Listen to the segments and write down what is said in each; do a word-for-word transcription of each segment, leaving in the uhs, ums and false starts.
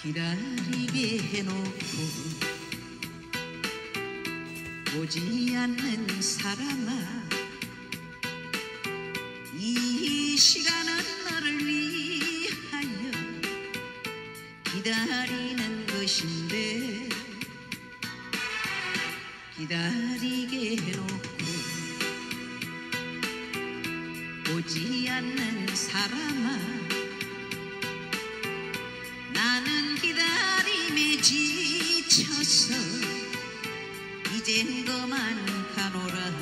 기다리게 해놓고 오지 않는 사람아, 이 시간은 너를 위하여 기다리는 것인데, 기다리게 해놓고 오지 않는 사람아, 나는 기다림에 지쳐서 이젠 그만 가노라.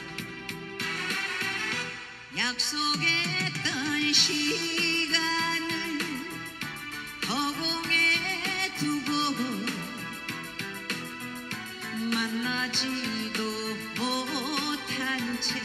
약속했던 시간을 허공에 두고 만나지도 못한 채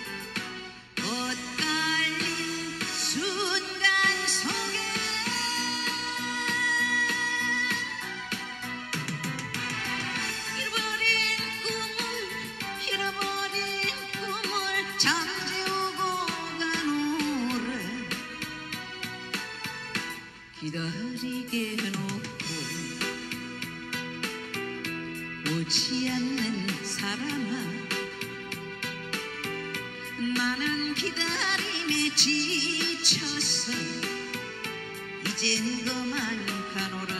엇갈린 순간 속에 잃어버린 꿈을 잃어버린 꿈을 잠재우고 가노래. 기다리게 해놓고 오지 않는 사람아, 나는 기다림에 지쳐서 이젠 그만 가노라.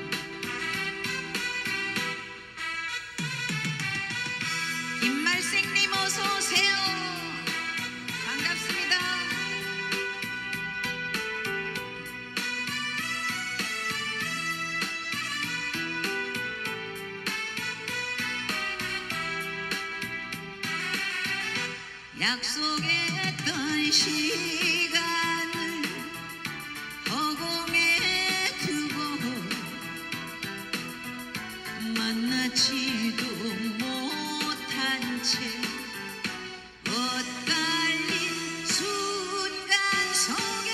김말생님 어서 오세요. 반갑습니다. 약속했던 시간을 허공에 두고 만나지도 못한 채 엇갈린 순간 속에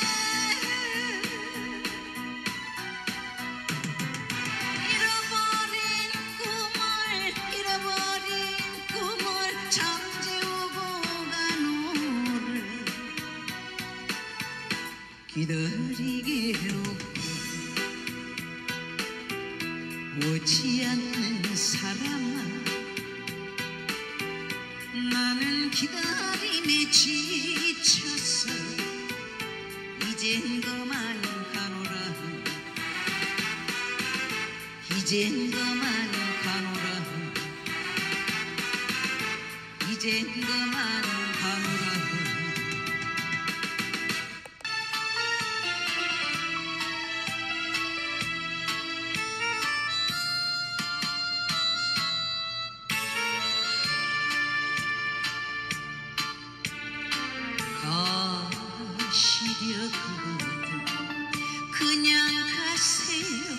잃어버린 꿈을 잃어버린 꿈을 잠재우고 기다리게 해놓고 오지 않는 사람아, 나는 기다림에 지쳐서 이젠 그만 가노라. 이젠 그만 가노라. 이젠 그만 가노라. 가시려거든 그냥 가세요.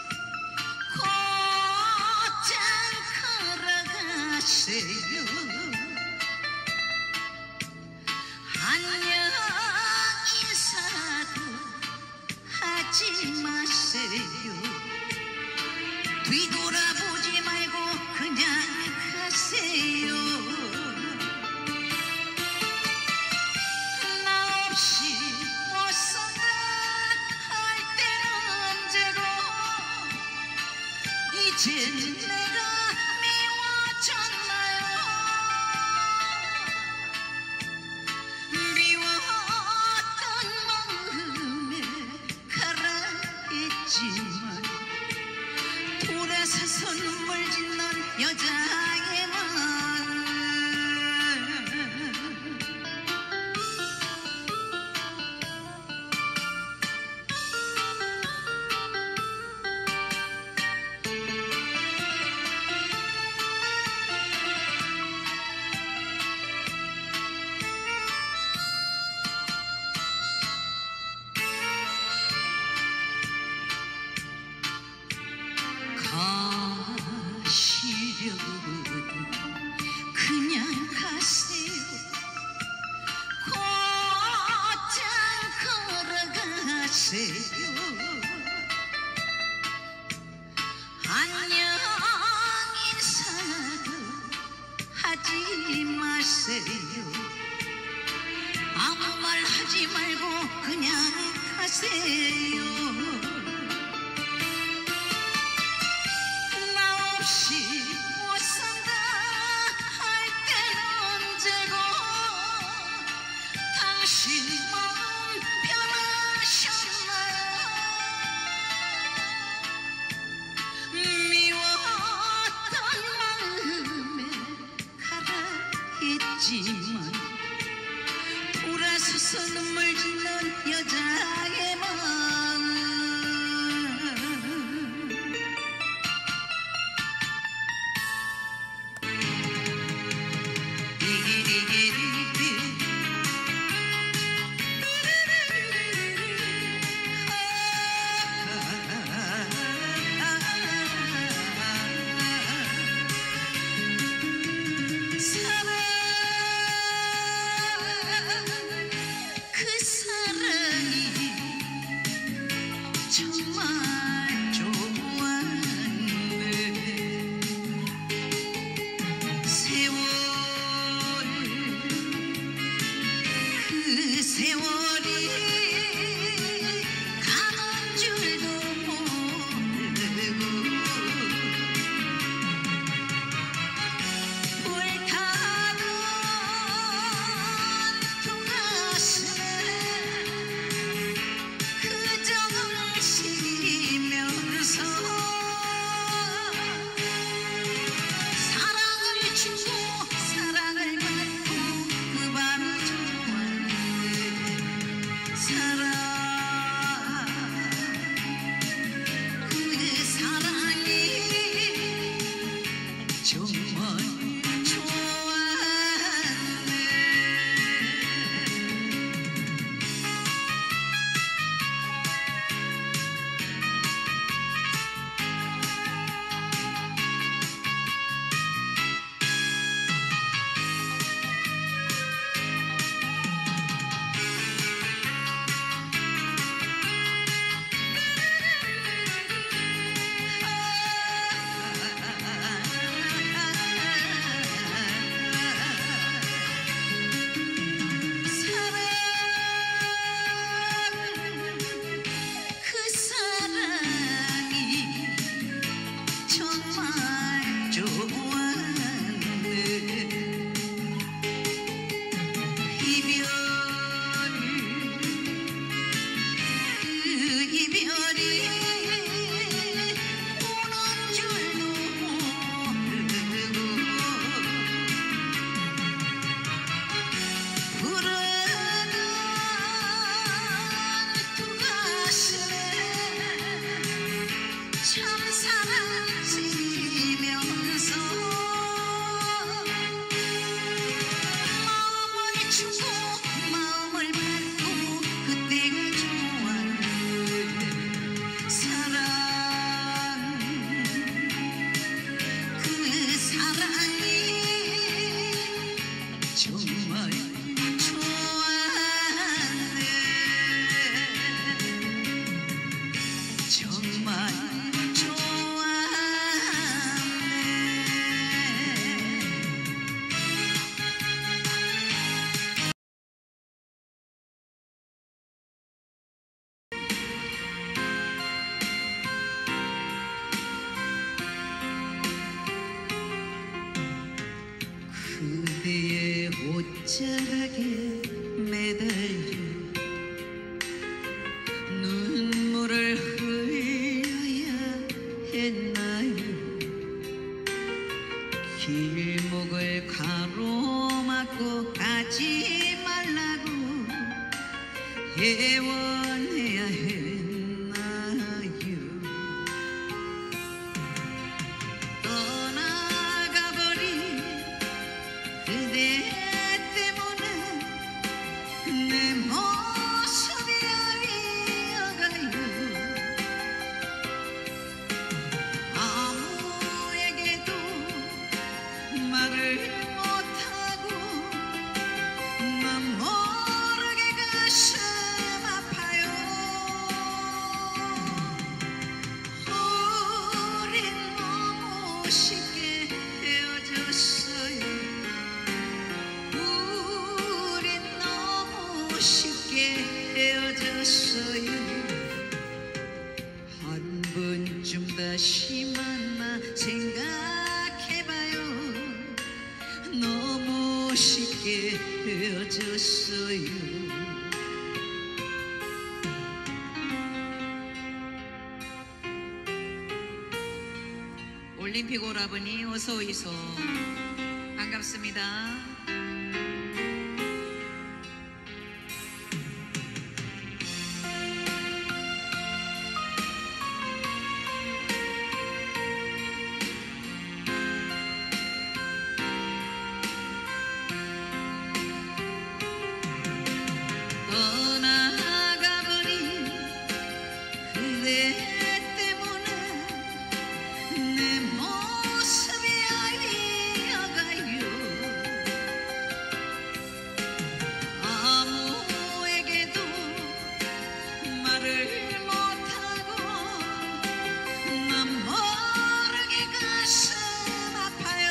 곧장 걸어가세요. 안녕 인사도 하지 마세요. 뒤돌아보지 말고 그냥 가세요. 이젠 내가 미워졌나요? 미워했던 마음에 가라했지만 돌아서서 눈물 짓는 여자의 마음, 가시려거든 그냥 가세요. 곧장 걸어가세요. 안녕 인사도 하지 마세요. 아무 말 하지 말고 그냥 가세요. 없이 못 산다 할 땐 언제고 당신 마음 변하셨나요 미웠던 마음에 가라했지만 돌아서서 눈물 짓는 여자의 마음 그 사랑이 정말 좋았네 세월 그 세월이 가는 줄도 모르고 불타던 두 가슴에 그 정을 쉬면서 사랑을 주고 사랑을 받고 그 밤이 좋았네 사랑 그 사랑이 정말 좋았네 그 사랑이 정말 좋았네 이별 그 이별이 오는 줄도 모르고 부르던 두 가슴에 참 사랑 지면서 마음을 주고 마음을 받고 그때가 좋았네 사랑 그 사랑이 정말 좋았네 정말 좋았네 그대의 옷자락에 매달려 눈물을 흘려야 했나요 길목을 가로막고 가지 말라고 예원해야 했나요 떠나가버린 그대 때문에 내 모습이 아리어가요 아무에게도 말을 못하고 난 모르게 가슴 아파요 다시 만나 생각해봐요. 너무 쉽게 헤어졌어요. 올림픽 오라버니 어서 오이소. 반갑습니다. 떠나가버린 그대 때문에 내 모습이 알려가요. 아무에게도 말을 못하고 난 모르게 가슴 아파요.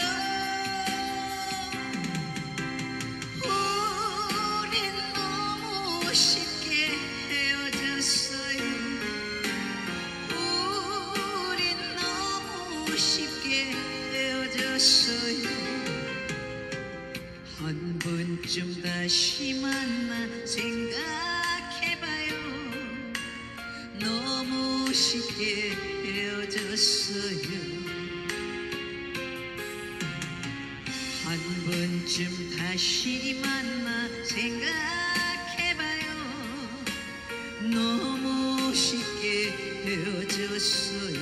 우린 너무 쉽게 헤어졌어요. 우린 너무 쉽게 헤어졌어요. 한 번쯤 다시 만나 생각해봐요. 너무 쉽게 헤어졌어요. 한 번쯤 다시 만나 생각해봐요. 너무 쉽게 헤어졌어요.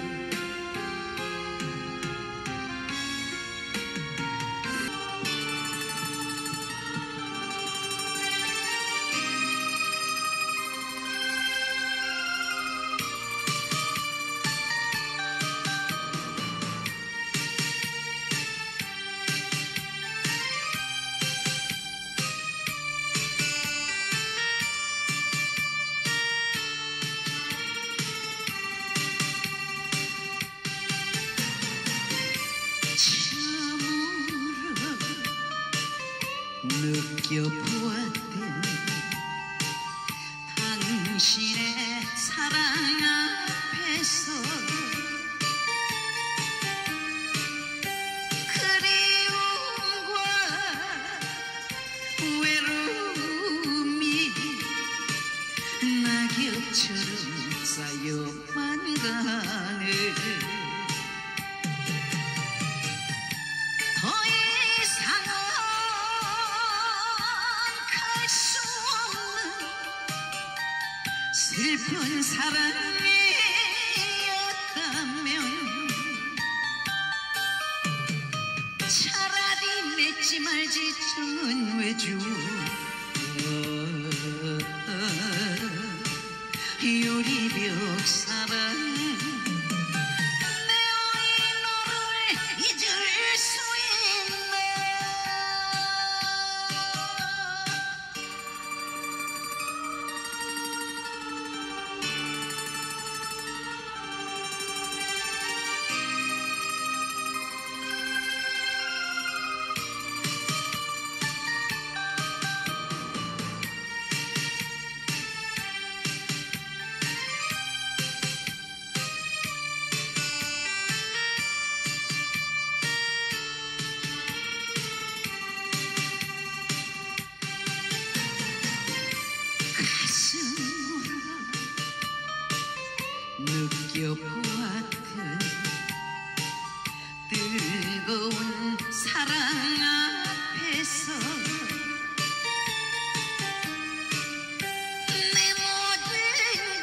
처음으로 느껴보았던 당신의 사랑 앞에서 그리움과 외로움이 낙엽처럼 쌓여만 가네. 더 이상은 갈 수 없는 슬픈 사랑이었다면 차라리 맺지 말지 정은 왜 줘. 유리벽 사랑 내 너를 잊을 수 있나. 느껴보았던 뜨거운 사랑 앞에서 내 모든 걸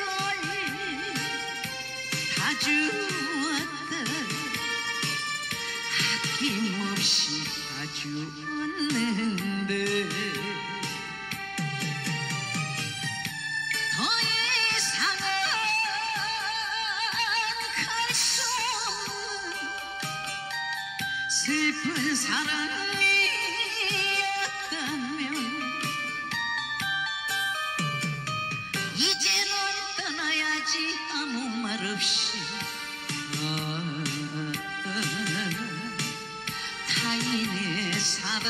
다 주었다. 아낌없이 다 주었는데 더 이상은 갈 수 없는 슬픈 사랑이었다면 이제는 떠나야지 아무 말 없이. 아, 아, 타인의 사랑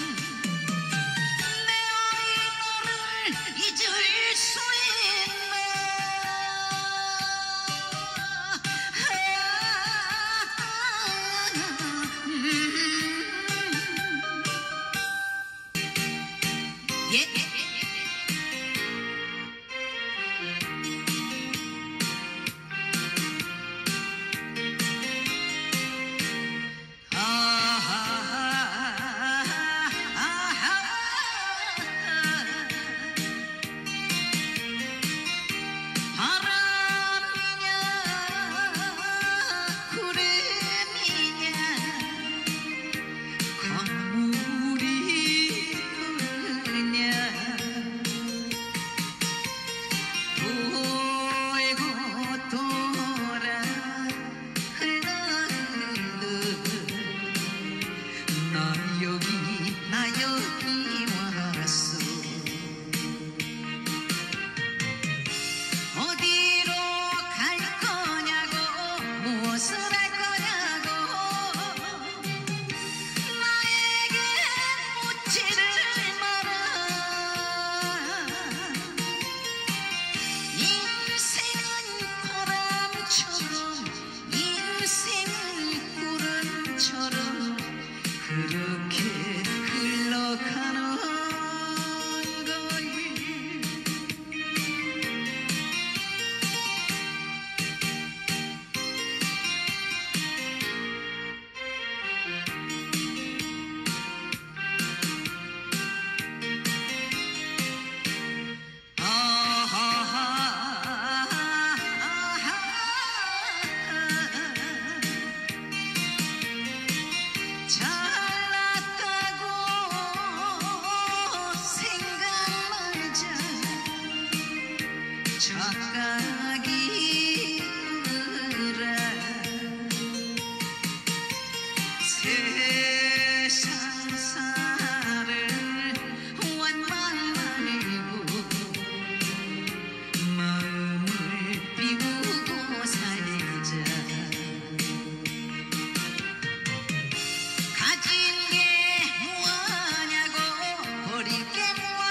내 너를 잊을 수 있나. 아, 예. 그렇게 흘러가는 거일 착각이 으라 세상 살을 완만하고 마음을 비우고 살자 가진 게 뭐하냐고 버릴 게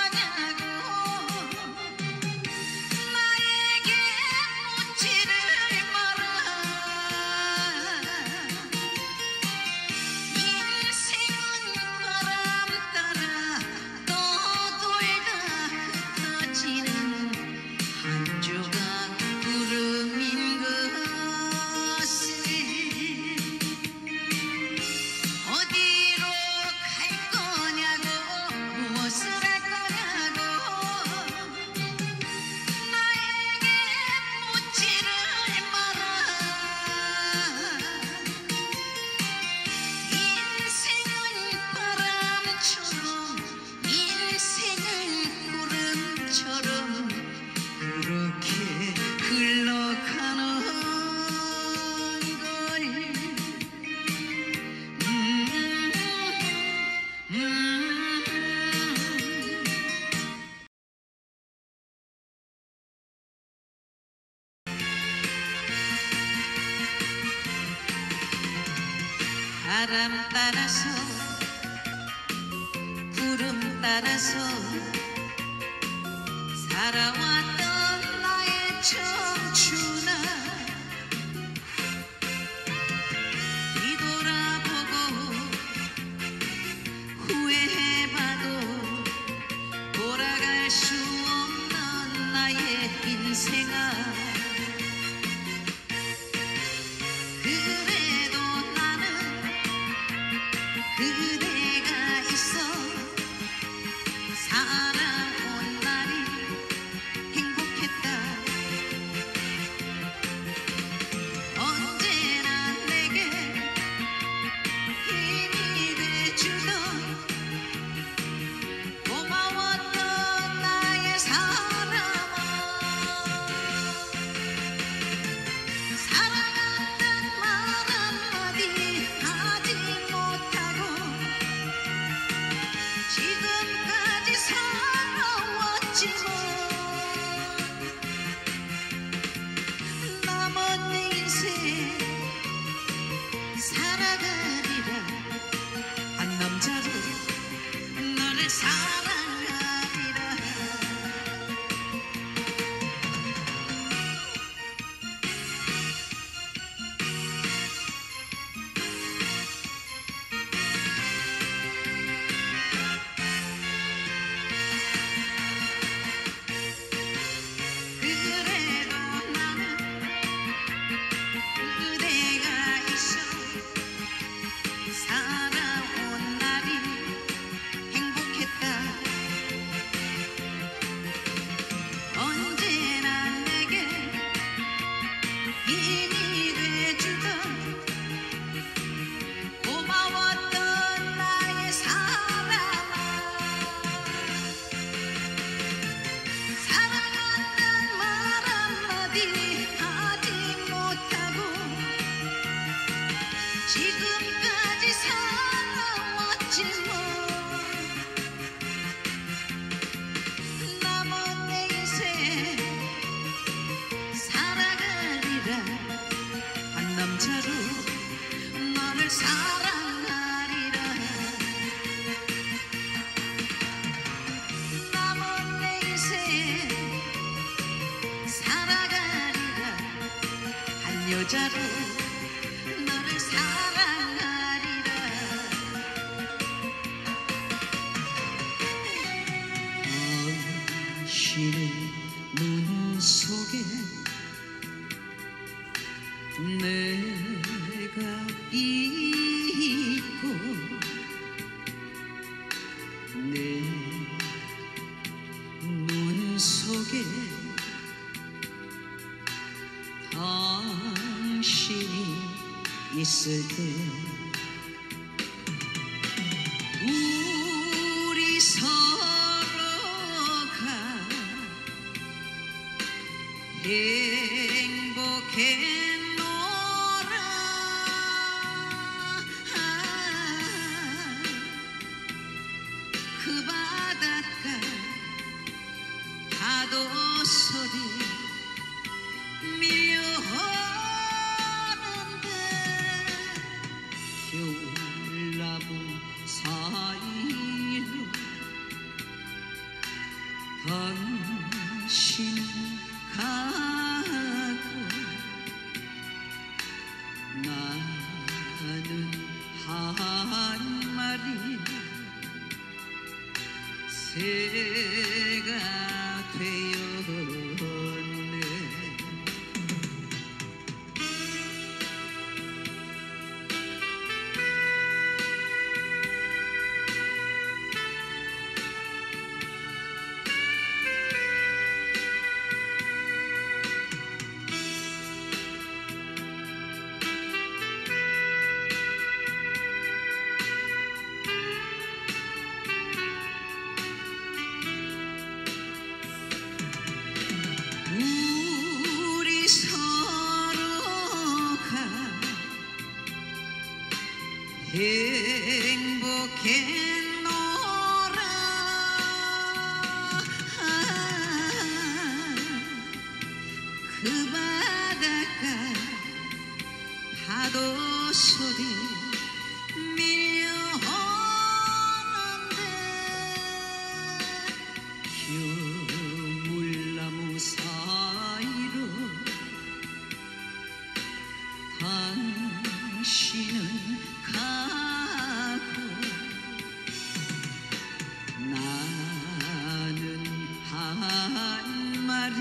그렇게 흘러가는 거일 음, 음. 바람 따라서 구름 따라서 살아왔던 나의 청춘아 뒤돌아보고 후회해봐도 돌아갈 수 없는 나의 인생아 그래도 나는 그대가 있어 살아온 날이 행복했다 언제나 내게 힘이 돼주던 고마웠던 나의 사람아 사랑한다는 말 한마디 하지 못하고 지금까지 살아왔지만 남은 내 인생 살아가리라 한 남자로 너를 사랑하리라 지금까지 살아왔지만 남은 내 인생 살아가리라. 한 남자로 너를 사랑하리라. 남은 내 인생 살아가리라. 한 여자로 너를 사랑하리라. 당신의 눈 속에 내가 있고 내 눈 속에 당신이 있을 때 우리 서로가 행복했노라. 그 바닷가 파도 소리 밀려오는데 겨울나무 사이로 당신은 가고 나는 한 마리 새가 되었네. 우리 서로가 행복했노라. 그 바닷가 파도 소리 밀려오는데 겨울나무 사이로 당신은 가고 나는 한 마리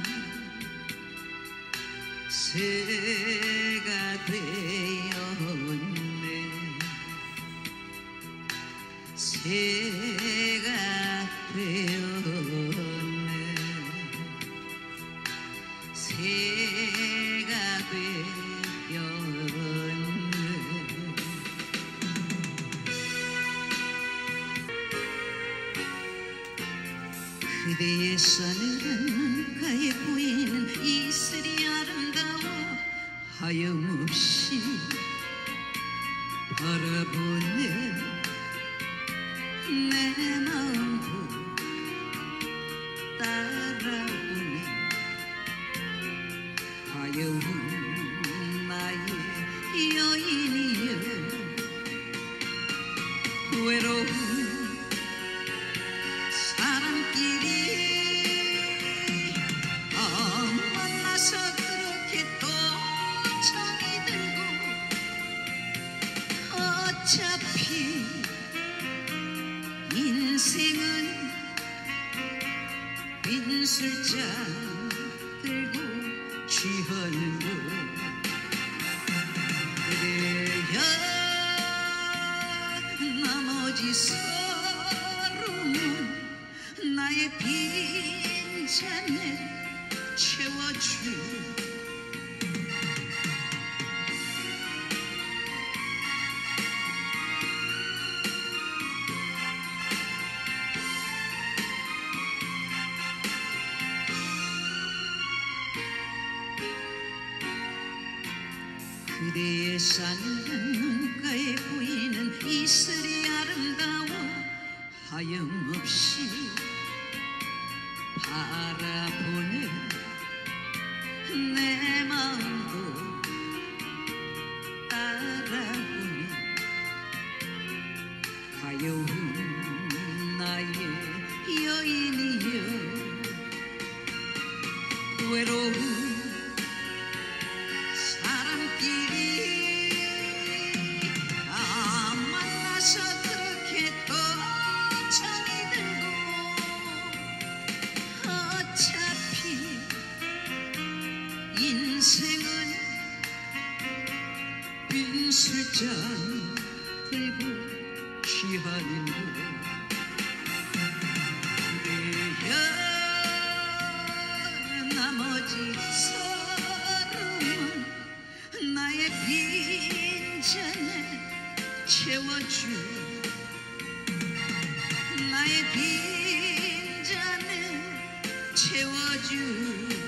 새가 되었네. 새가 되었네. 새가 되었네. 그대의 서늘한 눈가에 보이는 이슬이 아름다워 하염없이 바라보네. 내 마음도 따라오네. 하여운 나의 여인이여 외로운 사람끼리 아 만나서 그렇게 또 정이 들고 어차피 인생은 빈술잔 들고 취하는 것. 그래야 나머지 서름은 나의 빈잔을 채워줄. 그대의 싸늘한 눈가에 보이는 이슬이 아름다워 하염없이 바라보네. 내 마음도 따라오네. 가여운 나의 여인이여 외로운 사람끼리 아 만나서 그렇게 또 정이 들고 어차피 인생은 빈술잔 들고 취하는 것. 그래야 나머지 서름은 나의 빈잔에 채워줄. 나의 빈잔에 채워줄